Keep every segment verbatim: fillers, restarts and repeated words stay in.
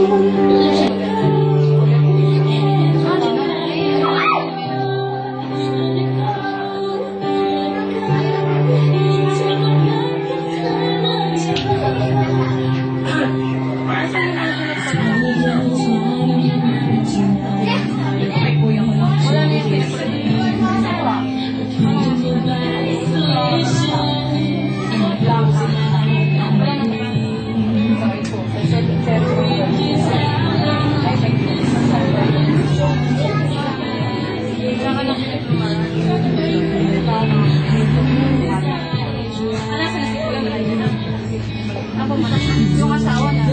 Yung asawa na.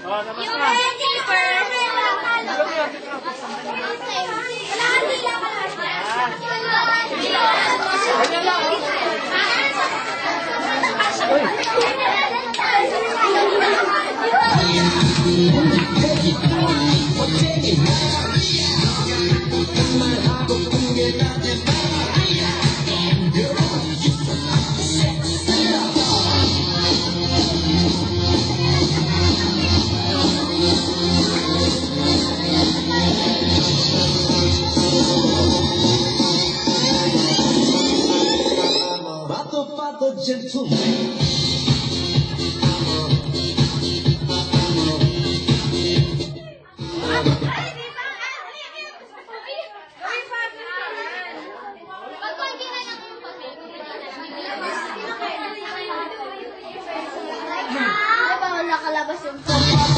Oh, naman na. Gentleman. Nakalabas yung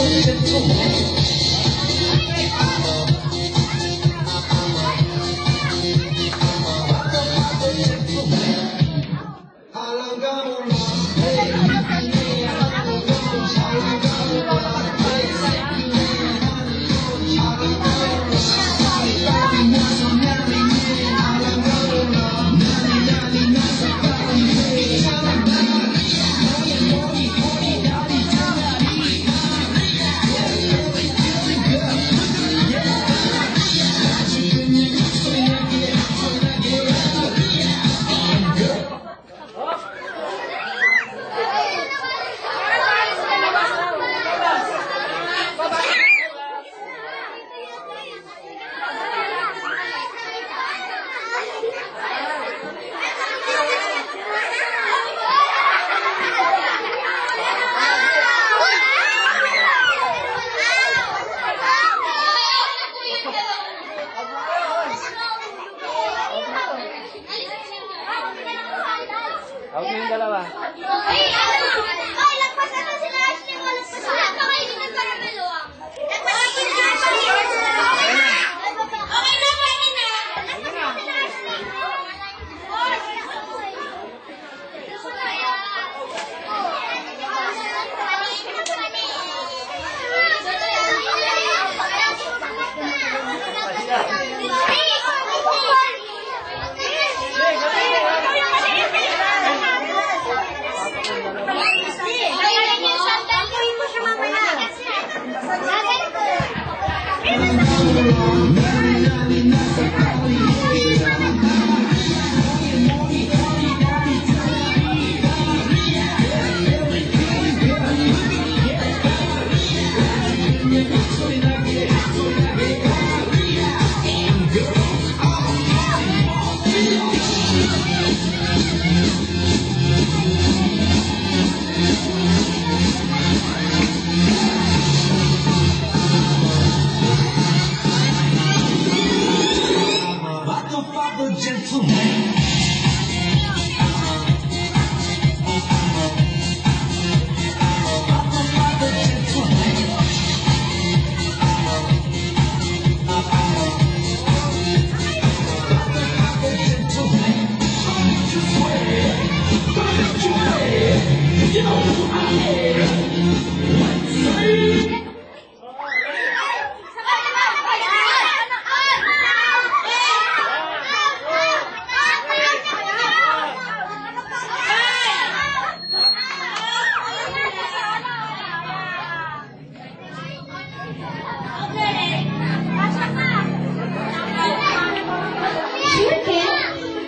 Huwag mo yung dalawa. Ay, ano? Ay, lagpas na sila. Lagpas na. Kakainin ka ng maluwang. Lagpas na sila. Okay na. Okay na, pwede na. Lagpas na sila.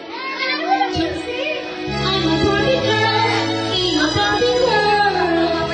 I'm a Barbie girl, I'm a Barbie girl.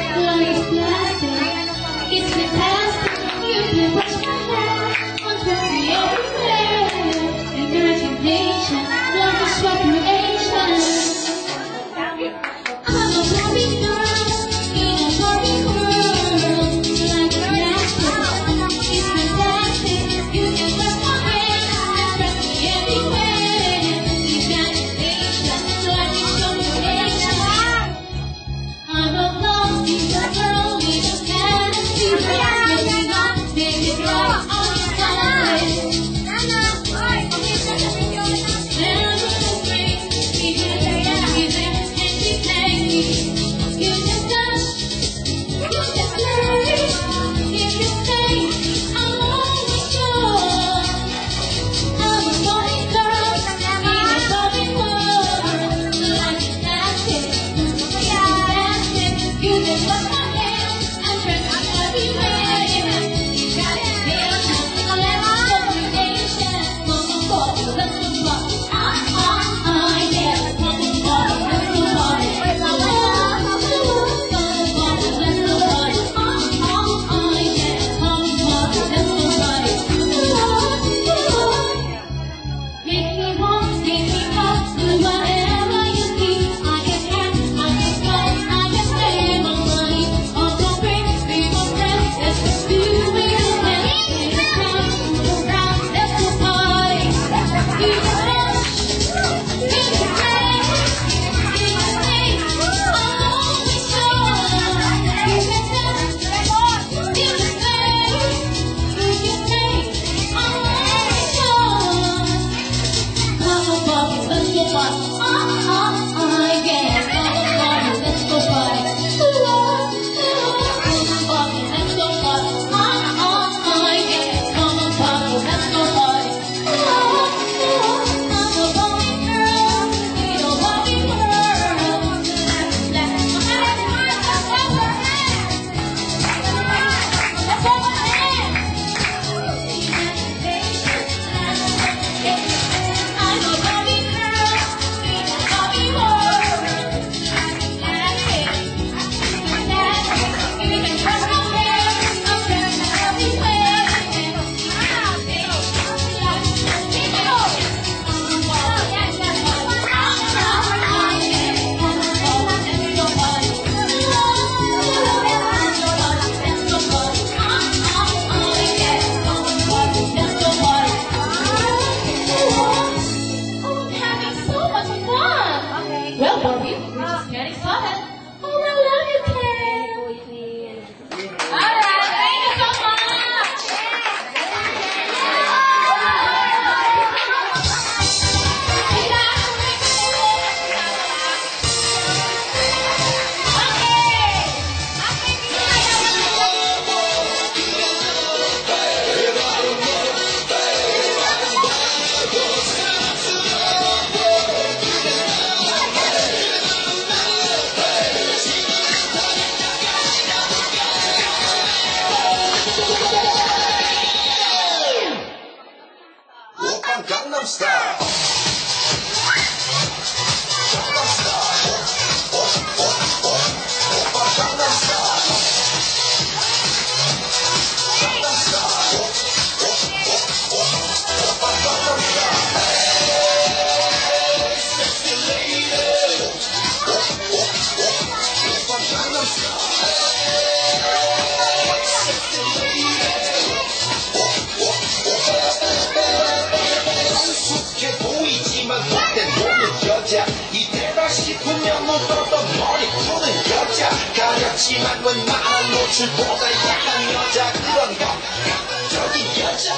가렸지만 웬만한 노출보다 약한 여자 그런 감각적인 여자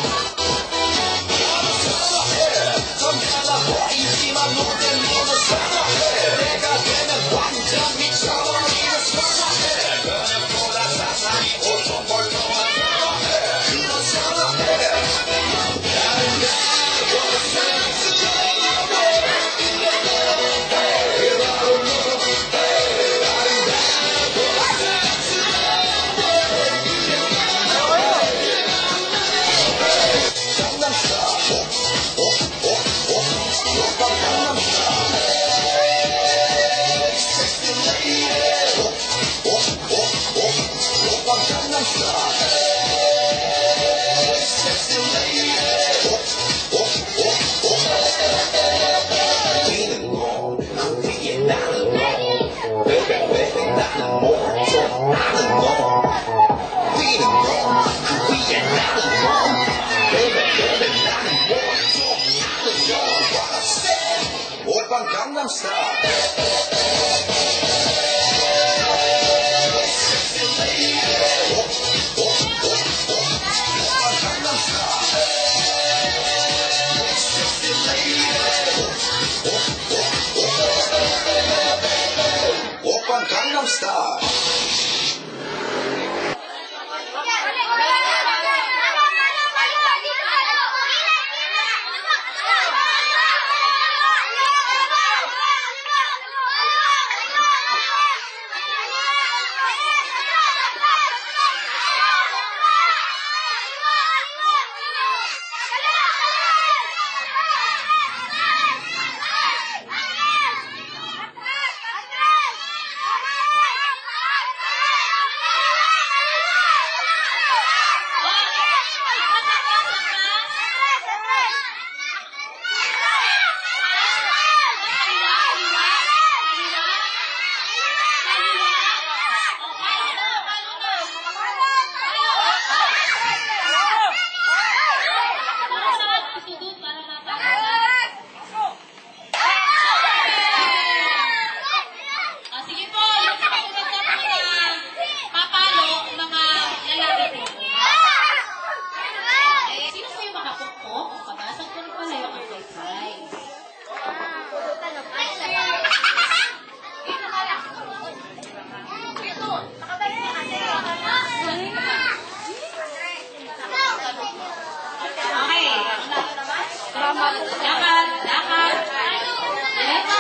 선선해 보이지만 못된 너는 선호해 내가 되면 완전 미쳐버리는 선호해 그녀보다 사상이 오좀 멀쩡한 선호해 그런 선호해 Gangnam Style. Gangnam Style. Okay. Lakad, lakad. Diretso.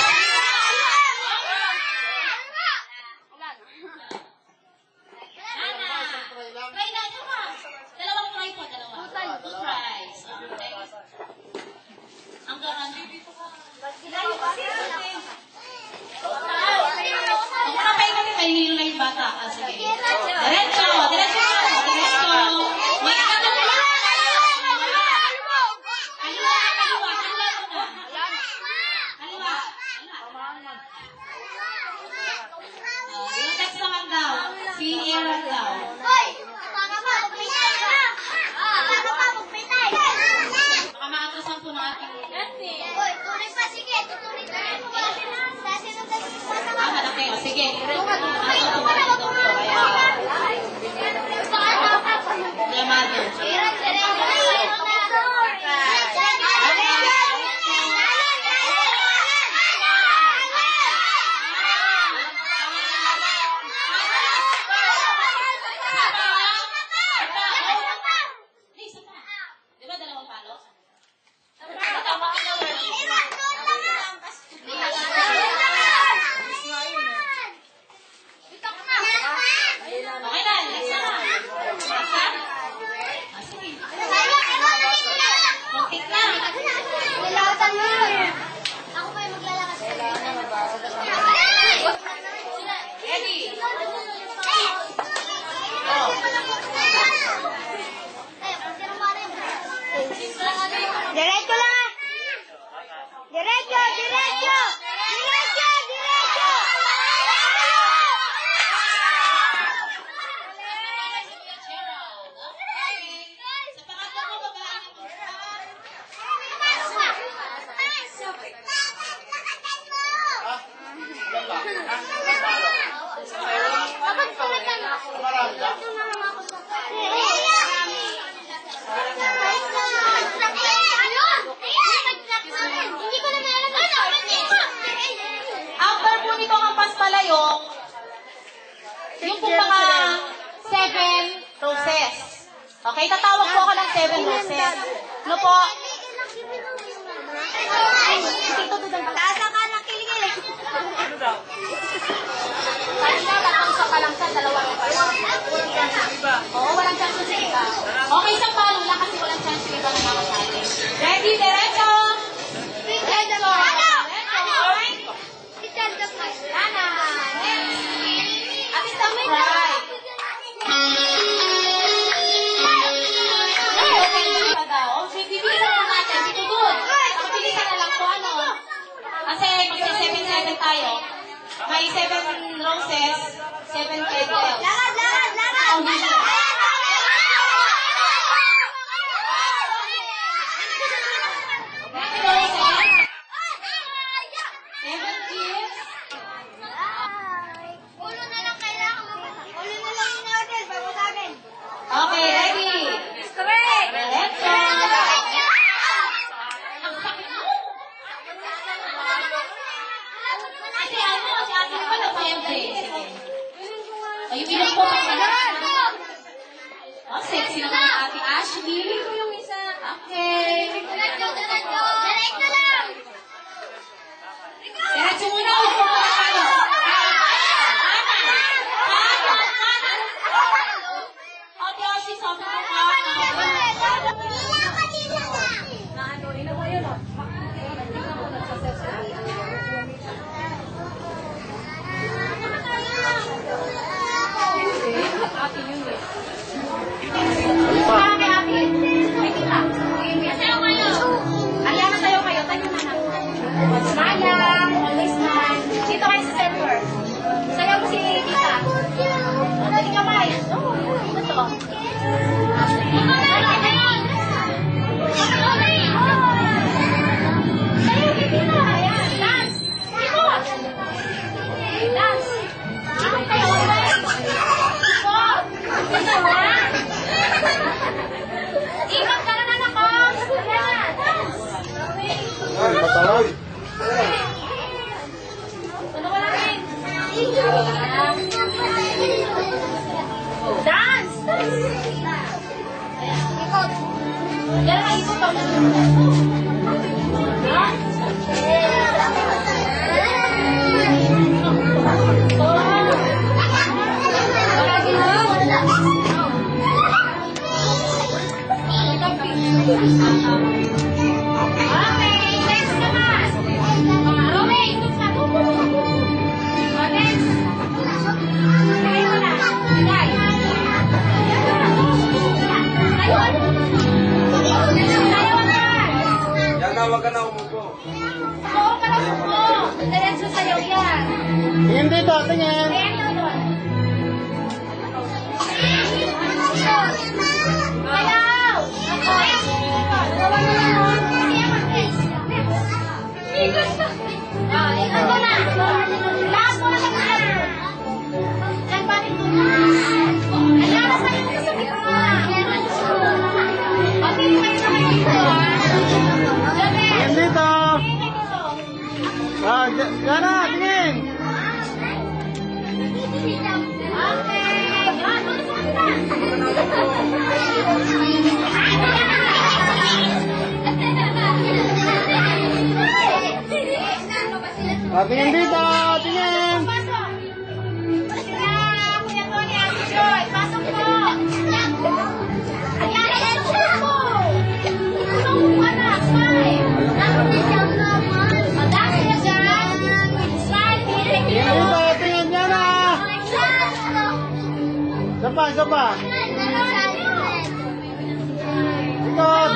Try na, dalawa. Dalawang try po, dalawa. Two tries. Okay. Ang garan. Ang mga pahinga ni may hilo na yung bata. Ah, sige. Diretso, diretso, diretso. May kakatulong. Kaliwa, kaliwa, kaliwa muna. Kaliwa. Oh, yung text naman daw. Si Aaron daw. Baka maatrasan po ng ating... Ah, malaki. O, sige. Llamado. Di ba dalawang palo? Okay na, isa na. Isa? Ah, sige. Muntik na. Ready? Oh. Diretso lang! Diretso! Diretso! Diretso! Diretso! Sa pangatlo mo, babaan mo. After po nito ang pampalayok, yung po mga seven roses. Okay, tatawag po ako ng seven roses. Ano po? Dito doon ang Taasa ka ng kilig-kilig. ano daw? Kanina, tatang sa kalangsan, dalawa na pa. Oo, walang chance sa iba. Okay, isang palo lang kasi walang chance sa iba na makasali. Ready, diretso! Diretso! Lana! At ito may try. Okay, daw. Bibilisan na natin. Dito doon. Pagbilisan na lang po, ano? Kasi magsa-seven seven tayo. May seven roses, seven petals. Lakad, lakad, lakad! Next roses. Seven gifts. Ulo na lang kailangan mo. Ulo na lang yung order bago sa akin. Okay, ready? Correct! Diretso. Ang sakit mo. Ate, ano? Si ate naman ang M J. Sige. O, yung ilang po pagkakas. Oh, sexy naman ang ate Ashley. Okay. Diretso, diretso! Diretso lang! Diretso muna ako kung paano. Ate Ashley, sabi ko Allyanah, tayo kayo. Tayo na lang. Smile, always smile. Dito kayo sa center. Sayaw mo si Tita. O, dali kamay. Oo, ano to? Sayaw si Tita. Ayan, dance. Dito. Dance. Dito kayo. Dito. tingin dito, tingin. Pasok. Sila, Kuya Tony, Ate Joy. Pasok po. Ayan, ayan po. Tulong po, anak. Smile. Madami na dyan. Smile, thank you. Tingin dito, tingin dyan ah. Isa pa, isa pa. Ikot.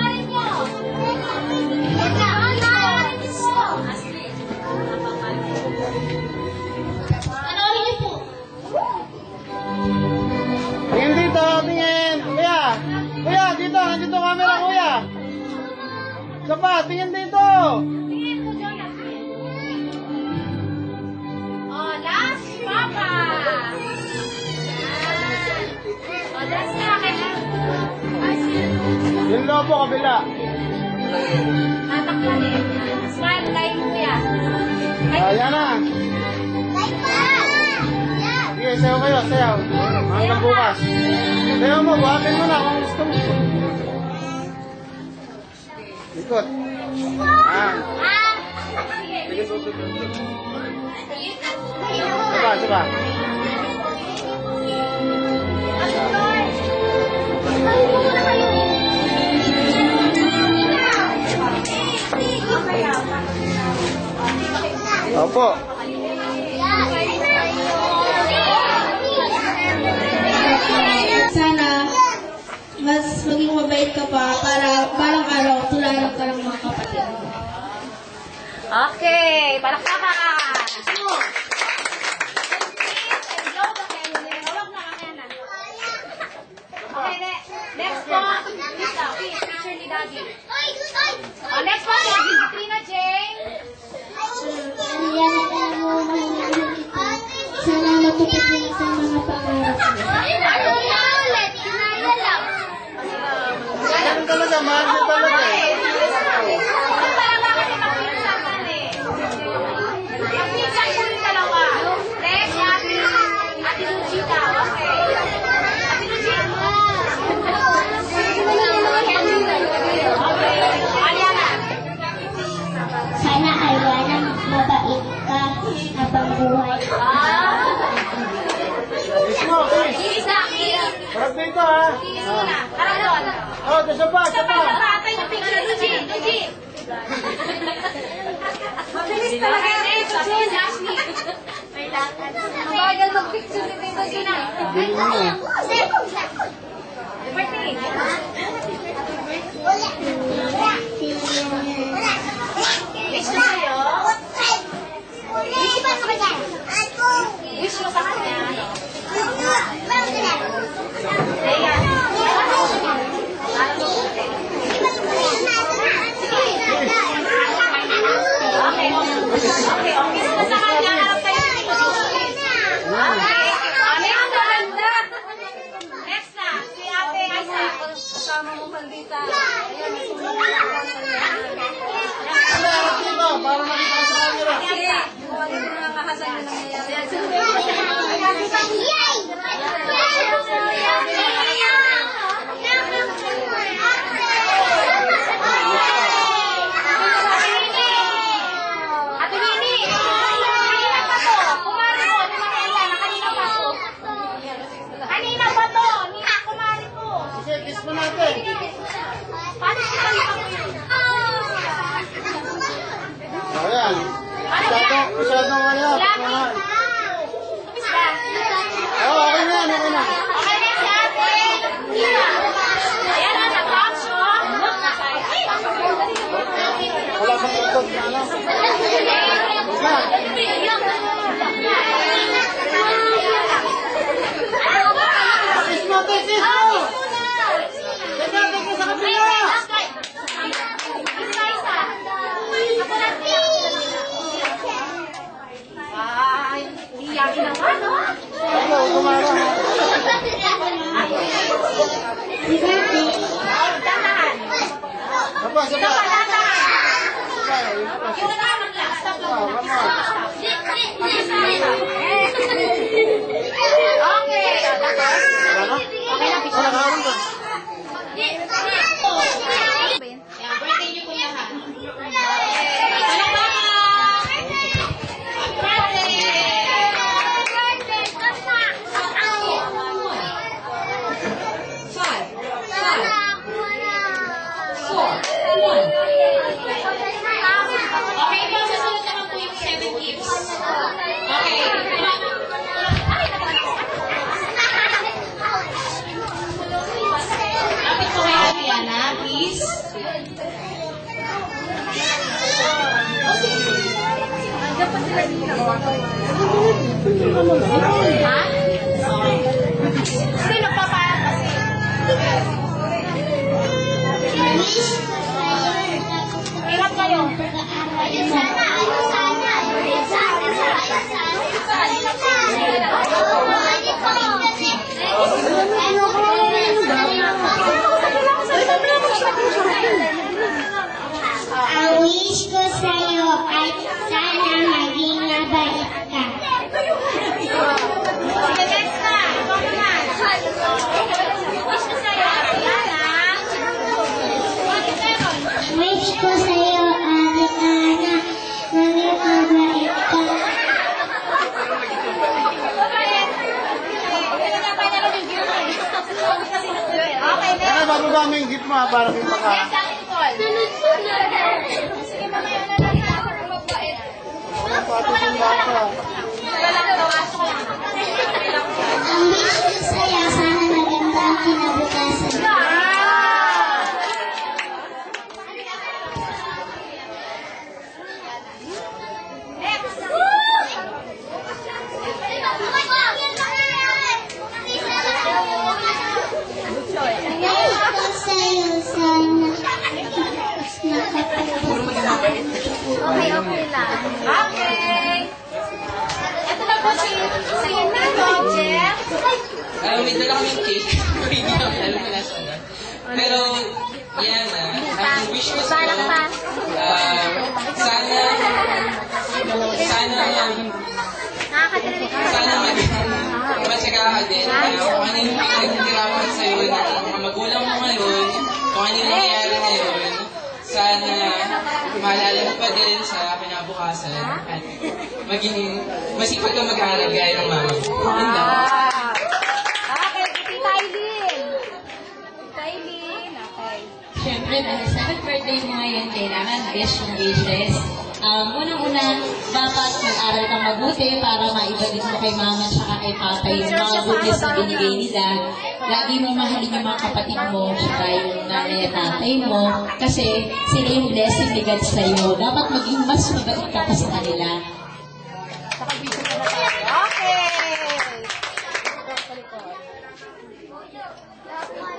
Tingin dito, tingin. Kuya, kuya, dito, nandito camera, kuya. Isa pa, tingin dito. Tingin po, Jonathan. Oh, last, Papa. Oh, last na. Yung lobo, kabila. Tatakpan eh. Smile, like kuya. Ayan na. Sige, sayaw kayo, sayaw. Hanggang bukas. Sayaw mo, buhatin mo na kung gusto mo. Ikot. Ah. Sige, sige, sige. Saba, saba. Opo. Sana mas maging mabait ka pa para parang araw tularan ka ng mga kapatid mo. Okay, palakpakan. Okay, ne- next po. Lisa, please, picture ni Daddy. Oh, next po, Daddy. Tina Jane. Sana matupad mo sa mga pangarap mo. Ganun talaga, mahal mo talaga eh. Ang talaga kasi magpinsaman eh. Magpinsan po yung dalawa. Next, Ate. Ate Lucita. Okay. Ate Lucita. Okay. Allyanah. Sana Allyanah mabait ka habang buhay. Ah. Kiss mo, kiss. Kiss na, kiss. Harap dito ha. Kiss muna. Harap doon. Oh, isa pa, isa Isa pa, pa. isa pa. Atay yung picture. Lucy, Lucy. Mabilis talaga yung picture. Si Ashley. Mabagal mag-picture ni Tito Gina. Bili mo. Birthday. Wish mo sa'yo. Wish mo sa kanya. Ayan. Okay. Okay, okay. So, sa kanya, harap kayo dito. Okay. Ah, next na, ganda. Next na, si Ate Aisa. Kasama mo maldita. Ayan, may sumunod. Ano, harap dito, para makita sa camera. Sige. Kung ano yung mga kahasal na nangyayari. Ate Nini! Kanina pa to. Kumari ko. Di ba kaya na? Kanina pa to. Kanina pa to. Nina, kumari ko. Sige, kiss mo natin. Paano si Kanina ko yun? Ayan. Masyadong, masyadong kaya. Mahal. Tapos ba? Oh, okay na yan, okay na. Okay na si Ate. Nina. Ayan na, nag-bounce mo. Ay! Wala bang ikot na ano? Na. Kiss mo, kiss, kiss mo. Teka, teka sa kabila. Ay, iyakin naman, no? Ako, kumara. Dandahan. Sapa, sapa. Sapa, dandahan. Sapa, yun pa. Yung naman lang, stop lang Oh, muna. come on. Okay, tapos. Ano? Okay na, picture. Wala ka rin ba? Yan, birthday niyo po lahat. Palakpakan! Ha? Kasi nagpapayat kasi. Hirap kayo. Ayun sana, ayun sana. Ayun sana, ayun Ang wish ko sa'yo ay sana maging mabait ka. Sige, next na. Ikaw naman. Wish ko sa'yo, Allyanah. Wish ko sa'yo, Allyanah, maging mabait ka. Okay, next. Kaya bababa mo yung gift mo ha, para may pagka. Next, ang Nicole. Sige, mamaya na lang ako ng mabait. Ang patos yung bata. Wala lang, bawas ko lang. Ang wish ko sa'yo, sana maganda ang kinabukasan. Wish ko sa'yo, sana makapag- Okay, okay lang. Okay. Ito na po si si Jeff. Ah, may dala kaming cake. Hindi namin alam na nasa na. Pero, yan na. Ang wish ko sa'yo, ah, sana, sana, Nakakadinig ka. sana mag, matyaga ka din. Ah, kung ano yung pinagtirapan sa'yo, ng mga magulang mo ngayon, kung ano yung nangyayari ngayon, sana maalala mo pa din sa kinabukasan at maging masipag ka mag-aaral gaya ng mama mo. Yun lang. Okay, si Tylin. Tylin, okay. Siyempre, dahil seventh birthday mo ngayon, kailangan best yung wishes. Um, unang-una, dapat mag-aral kang mabuti para maibalik mo kay mama at kay papa yung mga goodies na binigay nila. Lagi mo mahalin yung mga kapatid mo at yung nanay at tatay mo kasi sila yung blessing ni God sa'yo. Dapat maging mas mabait ka pa sa kanila. Okay.